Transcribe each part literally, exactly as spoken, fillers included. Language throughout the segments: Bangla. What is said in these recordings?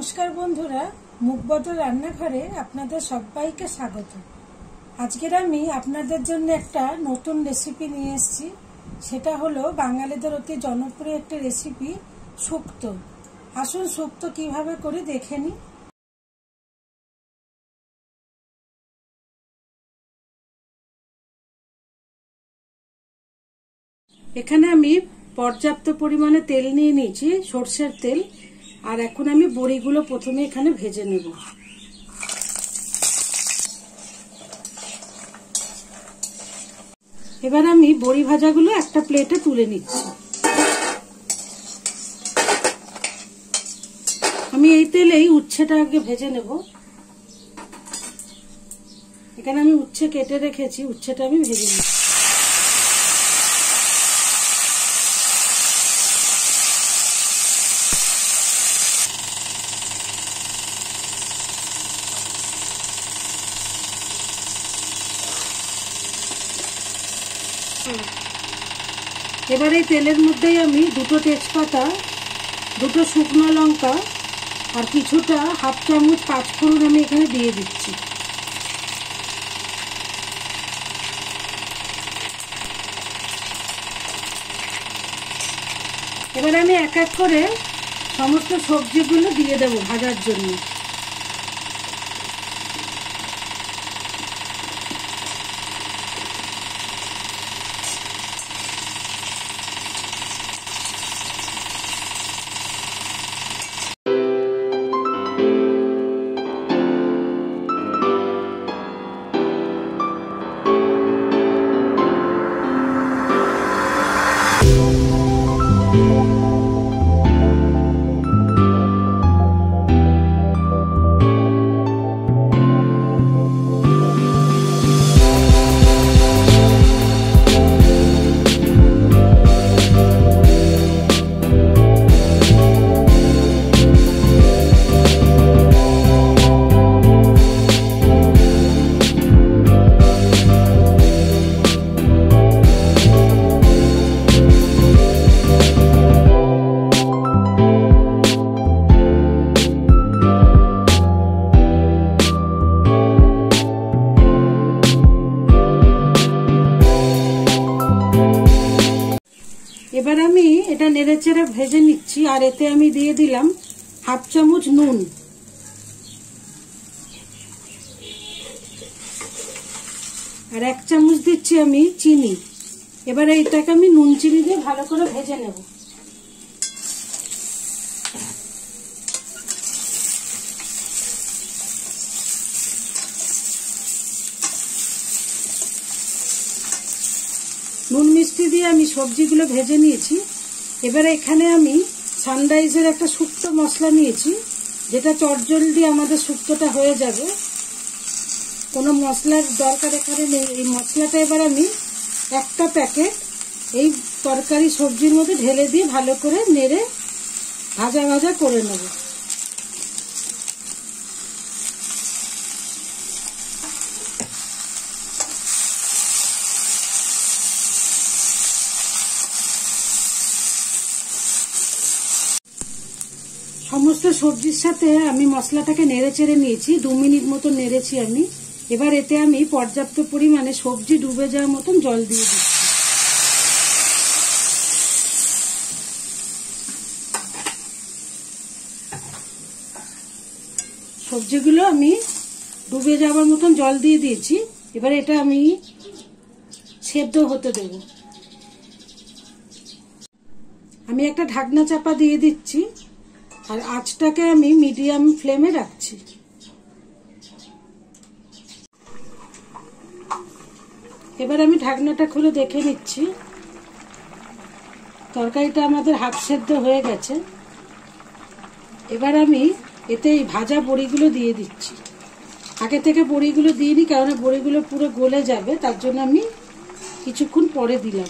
नमस्कार बंधुरा मुखबदल रान्नाघरे आपनादेर सबाइके स्वागत। आजकेर आमी आपनादेर जन्य एकटा नतून रेसिपि निये एसेछि, सेटा हलो बांगालीदेर अति जनप्रिय एकटा रेसिपि शुक्तो। आसुन शुक्तो किभाबे करि देखे नि। एखाने आमी पर्याप्त परिमाणे तेल निये निয়েছি, সরষের তেল। আর এখন আমি বড়িগুলো প্রথমে এখানে ভেজে নেব। এবার আমি বড়ি ভাজাগুলো একটা প্লেটে তুলে নিচ্ছি। আমি এই তেলেই উচ্ছেটা আগে ভেজে নেব। এখানে আমি উচ্ছে কেটে রেখেছি, উচ্ছেটা আমি ভেজে নিচ্ছি। এবারে তেলের মধ্যেই আমি দুটো তেজপাতা, দুটো শুকনো লঙ্কা আর কিছুটা হাফ চামচ পাঁচফোড়ন আমি এখানে দিয়ে দিচ্ছি। এবারে আমি এক এক করে সমস্ত সবজিগুলো দিয়ে দেব ভাজার জন্য। এবার আমি এটা নেড়েচেড়ে ভেজে নিচ্ছি। আর এতে আমি দিয়ে দিলাম হাফ চামচ নুন, আর এক চামচ দিচ্ছি আমি চিনি। এবারে এটাকে আমি নুন চিনি দিয়ে ভালো করে ভেজে নেব। নুন মিষ্টি দিয়ে আমি সবজিগুলো ভেজে নিয়েছি। এবারে এখানে আমি সানরাইজের একটা শুক্তো মশলা নিয়েছি, যেটা চটজলদি আমাদের শুক্তোটা হয়ে যাবে, কোনো মশলার দরকার এখানে নেই। এই মশলাটা এবার আমি একটা প্যাকেট এই তরকারি সবজির মধ্যে ঢেলে দিয়ে ভালো করে নেড়ে ভাজা ভাজা করে নেব। সমস্ত সবজির সাথে আমি মশলাটাকে নেড়ে চেড়ে নিয়েছি, দু মিনিট মতো নেড়েছি আমি। এবার এতে আমি পর্যাপ্ত পরিমাণে সবজি ডুবে যাওয়ার মতন জল দিয়ে দিচ্ছি। সবজিগুলো আমি ডুবে যাওয়ার মতন জল দিয়ে দিয়েছি। এবার এটা আমি সেদ্ধ হতে দেব। আমি একটা ঢাকনা চাপা দিয়ে দিচ্ছি, আর আঁচটাকে আমি মিডিয়াম ফ্লেমে রাখছি। এবার আমি ঢাকনাটা খুলে দেখে নিচ্ছি, তরকারিটা আমাদের হাফ সেদ্ধ হয়ে গেছে। এবার আমি এতে এই ভাজা বড়িগুলো দিয়ে দিচ্ছি। আগে থেকে বড়িগুলো দিইনি, কারণ বড়িগুলো পুরো গলে যাবে, তার জন্য আমি কিছুক্ষণ পরে দিলাম।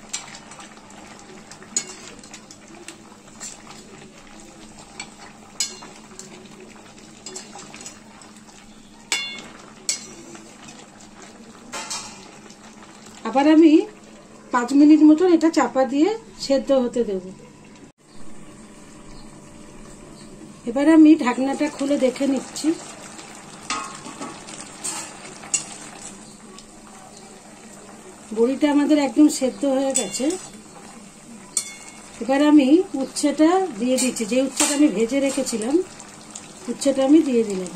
আবার আমি পাঁচ মিনিট মতন এটা চাপা দিয়ে সেদ্ধ হতে দেব। এবার আমি ঢাকনাটা খুলে দেখে নিচ্ছি। বড়িটা আমাদের একদম সেদ্ধ হয়ে গেছে। এবার আমি উচ্ছেটা দিয়ে দিচ্ছি, যে উচ্ছেটা আমি ভেজে রেখেছিলাম উচ্ছেটা আমি দিয়ে দিলাম।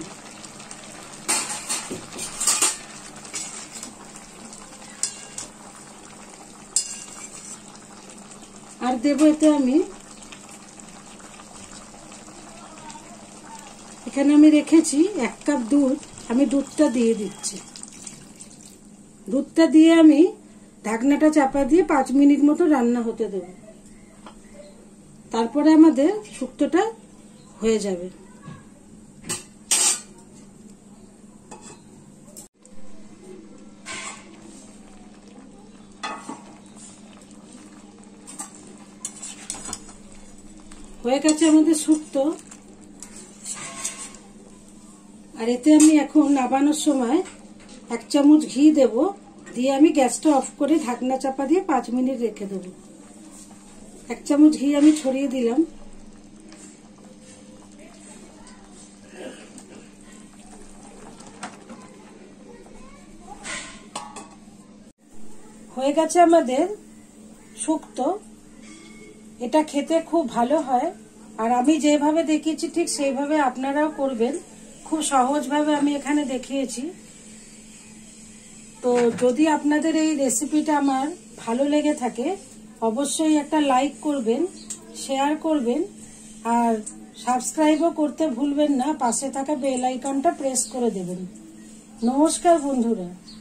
আর দেবো এতে আমি, এখানে আমি রেখেছি এক কাপ দুধ, আমি দুধটা দিয়ে দিচ্ছি। দুধটা দিয়ে আমি ঢাকনাটা চাপা দিয়ে পাঁচ মিনিট মতো রান্না হতে দেব, তারপরে আমাদের শুক্তোটা হয়ে যাবে। হয়ে গেছে আমাদের শুক্তো। আর এতে আমি এখন নাবানোর সময় এক চামচ ঘি দেব, দিয়ে আমি গ্যাসটা অফ করে ঢাকনা চাপা দিয়ে পাঁচ মিনিট রেখে দেব। এক চামচ ঘি আমি ছড়িয়ে দিলাম। হয়ে গেছে আমাদের শুক্তো। এটা খেতে খুব ভালো হয়, আর আমি যেভাবে দেখিয়েছি ঠিক সেইভাবে আপনারাও করবেন। খুব সহজভাবে আমি এখানে দেখিয়েছি। তো যদি আপনাদের এই রেসিপিটা আমার ভালো লেগে থাকে অবশ্যই একটা লাইক করবেন, শেয়ার করবেন, আর সাবস্ক্রাইবও করতে ভুলবেন না। পাশে থাকা বেল আইকনটা প্রেস করে দেবেন। নমস্কার বন্ধুরা।